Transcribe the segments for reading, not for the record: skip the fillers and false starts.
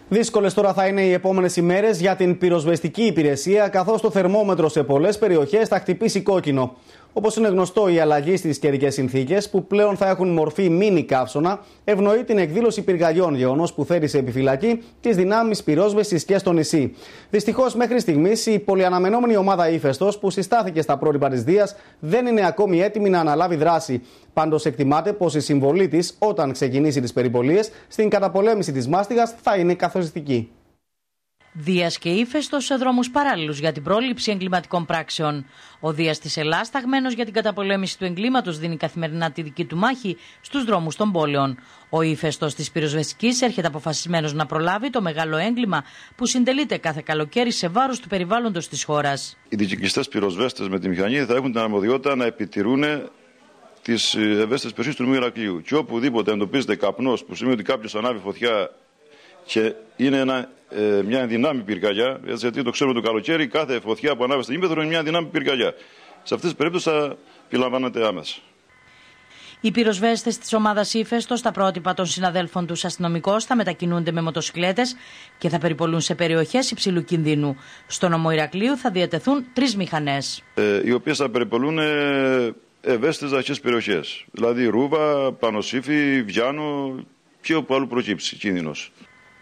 Δύσκολες τώρα θα είναι οι επόμενες ημέρες για την πυροσβεστική υπηρεσία, καθώς το θερμόμετρο σε πολλές περιοχές θα χτυπήσει κόκκινο. Όπως είναι γνωστό, η αλλαγή στις καιρικές συνθήκες, που πλέον θα έχουν μορφή μίνι καύσωνα, ευνοεί την εκδήλωση πυρκαγιών, γεγονός που φέρει σε επιφυλακή τις δυνάμεις πυρόσβεσης και στο νησί. Δυστυχώς, μέχρι στιγμής, η πολυαναμενόμενη ομάδα Ύφεστος, που συστάθηκε στα πρότυπα της Δίας, δεν είναι ακόμη έτοιμη να αναλάβει δράση. Πάντως, εκτιμάται πως η συμβολή της, όταν ξεκινήσει τις περιπολίες, στην καταπολέμηση της μάστιγας θα είναι καθοριστική. Δίας και Ύφεστος σε δρόμους παράλληλους για την πρόληψη εγκληματικών πράξεων. Ο Δίας της Ελλάς, ταγμένος για την καταπολέμηση του εγκλήματος, δίνει καθημερινά τη δική του μάχη στους δρόμους των πόλεων. Ο Ύφεστος της πυροσβεστικής έρχεται αποφασισμένος να προλάβει το μεγάλο έγκλημα που συντελείται κάθε καλοκαίρι σε βάρος του περιβάλλοντος της χώρας. Οι δικιστές πυροσβέστες με τη μηχανή θα έχουν την αρμοδιότητα να επιτηρούν τις ευαίσθητες περιοχές του νομού Ηρακλείου. Και οπουδήποτε εντοπίζεται καπνός, που σημαίνει ότι κάποιος ανάβει φωτιά και είναι μια ενδυνάμει πυρκαγιά, γιατί το ξέρουμε το καλοκαίρι, κάθε φωτιά που ανάβει στην ύπαιθρο είναι μια ενδυνάμει πυρκαγιά. Σε αυτές τις περιπτώσεις θα επιλαμβάνεται άμεσα. Οι πυροσβέστες της ομάδας Ύφεστος, στα πρότυπα των συναδέλφων τους αστυνομικώς, θα μετακινούνται με μοτοσικλέτες και θα περιπολούν σε περιοχές υψηλού κινδύνου. Στο νομό Ηρακλείου θα διατεθούν 3 μηχανές. Οι οποίες θα περιπολούν ευαίσθητες δασικές περιοχές. Δηλαδή Ρούβα, Πανοσύφη, Βιάνο και όπου αλλού προκύψει κίνδυνος.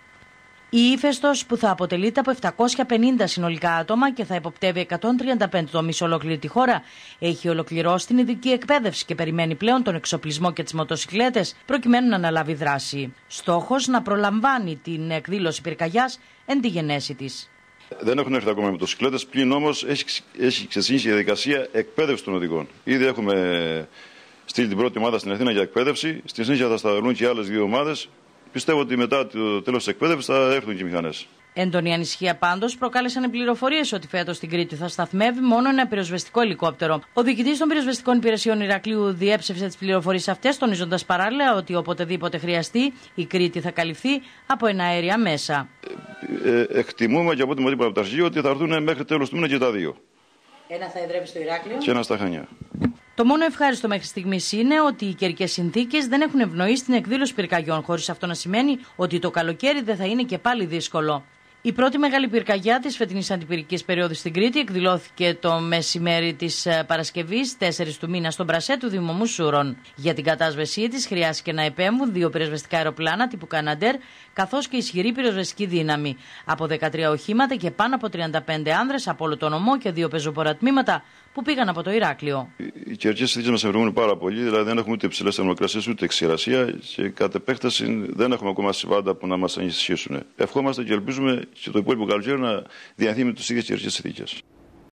Η Ύφεστος, που θα αποτελείται από 750 συνολικά άτομα και θα υποπτεύει 135 τομείς ολόκληρη τη χώρα, έχει ολοκληρώσει την ειδική εκπαίδευση και περιμένει πλέον τον εξοπλισμό και τις μοτοσικλέτες προκειμένου να αναλάβει δράση. Στόχος να προλαμβάνει την εκδήλωση πυρκαγιάς εν τη γενέση της. Δεν έχουν έρθει ακόμα οι μοτοσικλέτες, πλην όμως έχει ξεκινήσει η διαδικασία εκπαίδευση των οδηγών. Ήδη έχουμε στείλει την πρώτη ομάδα στην Αθήνα για εκπαίδευση, στη συνέχεια θα σταλούν και άλλες 2 ομάδες. Πιστεύω ότι μετά το τέλος της εκπαίδευσης θα έρθουν και οι μηχανές. Έντονη ανησυχία πάντως προκάλεσαν οι πληροφορίες ότι φέτος στην Κρήτη θα σταθμεύει μόνο ένα πυροσβεστικό ελικόπτερο. Ο διοικητής των πυροσβεστικών υπηρεσιών Ηρακλείου διέψευσε τις πληροφορίες αυτές, τονίζοντας παράλληλα ότι οποτεδήποτε χρειαστεί η Κρήτη θα καλυφθεί από εναέρια μέσα. Εκτιμούμε και από ό,τι μου είπαν από τα αρχηγεία ότι θα έρθουν μέχρι τέλος του μήνα και τα 2. Ένα θα εδρεύει στο Ηράκλειο και ένα στα Χανιά. Το μόνο ευχάριστο μέχρι στιγμής είναι ότι οι καιρικές συνθήκες δεν έχουν ευνοήσει την εκδήλωση πυρκαγιών, χωρίς αυτό να σημαίνει ότι το καλοκαίρι δεν θα είναι και πάλι δύσκολο. Η πρώτη μεγάλη πυρκαγιά της φετινής αντιπυρικής περίοδου στην Κρήτη εκδηλώθηκε το μεσημέρι της Παρασκευής, 4 του μήνα, στον Πρασέ του Δήμου Μουσούρων. Για την κατάσβεσή της χρειάστηκε να επέμβουν 2 πυροσβεστικά αεροπλάνα τύπου Καναντέρ, καθώς και ισχυρή πυροσβεστική δύναμη. Από 13 οχήματα και πάνω από 35 άνδρες από όλο το νομό και 2 πεζοπορατμήματα που πήγαν από το Ηράκλειο. Οι καιρικές συνθήκες μας ευνοούν πάρα πολύ, δηλαδή δεν έχουμε ούτε υψηλές θερμοκρασίες ούτε ξηρασία και κατ' επέκταση δεν έχουμε ακόμα συμβάντα που να μας ανησυχήσουν. Ευχόμαστε και ελπίζουμε και το υπόλοιπο καλοκαίρι να διανύμει τις ίδιες καιρικές συνθήκες.